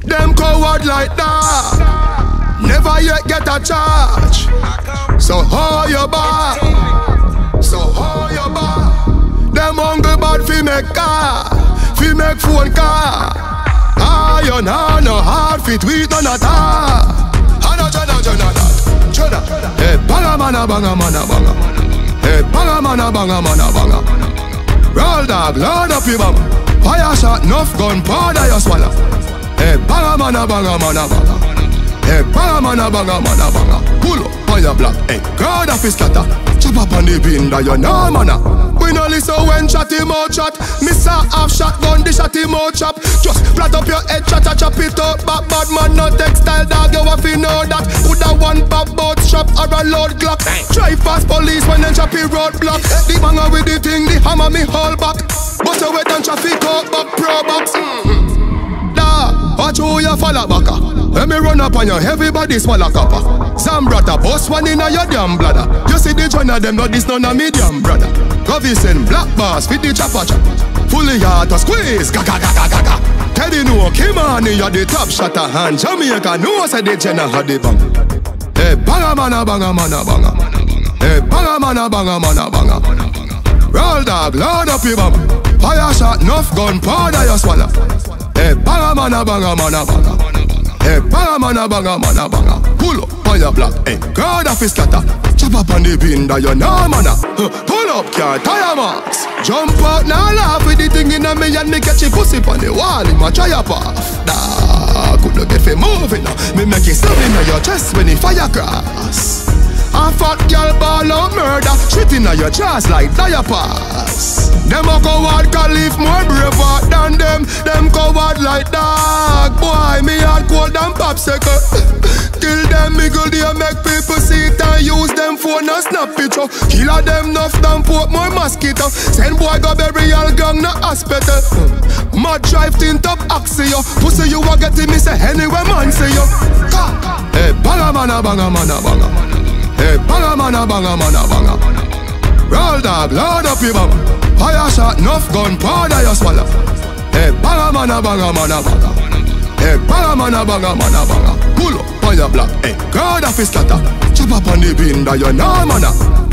Them coward like that, never yet get a charge. So hold your bar, so hold your bar. Them hungry bad fi make car, fi make phone car. You know no hard fit we done at all. Hey, banga mana banga mana banga. Hey, banga mana banga mana banga. Roll dog, load up your bang. Fire shot, enough gun, powder you swallow. Hey, banga mana banga mana banga. Hey, banga mana banga mana banga. Pull up on your block, hey, God of his scatter. Chop up on the bin that you know mana. We no listen when chat him out chat. Miss a half shotgun, the shot him out chop. Just flat up your head, chat chop it up. Back bad man, no textile dog, you have to know that. Put a one pop boat shop or a load Glock. Drive past police when them chop it roadblock. The banger with the thing, the hammer me hold back. But you wait and traffic out back pro box. Watch who you follow back. When me run up on you, everybody swallow copper. Zambrata, boss one in your damn bladder. You see the joint of them, not this none of medium brother. Govison, black bars, fit the chopper chop. Fully hard to squeeze, gaga gaga gaga. Teddy no, Kimani, you're the top shotter. And Jamaica, no, said the Jenna had the bang. Hey, banga mana banga mana banga. Hey, banga mana banga mana banga. Roll dog, load up your bum. Fire shot, enough gun, powder you swallow. Hey, banga mana banga mana banga. Hey, banga mana banga mana banga. Pull up on your block, hey, God of his scatter. Chop up on the bin that you know mana. Pull up car, tire marks. Jump out now laugh with the thing in a me and me catch a pussy on the wall. In my try up off. Nah, could not get fi moving now. Me make it stab in your chest when the fire cross. A fat girl ball out murder, shit in your chest like diapers. Them a coward can live more braver than them. Them coward like dog. Boy, me hard cold than popsicle. Kill them, me good they make people see it and use them phone and snap picture. Kill a them enough than put more mosquito. Send boy go burial gang na hospital. Mad drive tint up axio. Pussy you a get me say anyway man say you. Hey, banga mana banga mana banga. Hey, banga mana banga mana banga. Roll dog, load up your bang. Fire shot, enough gun, powder you swallow. Hey, banga mana banga mana banga. Hey, banga mana banga mana banga. Pull up on your block, hey, God of his scatter. Chop up on the bin that you know mana.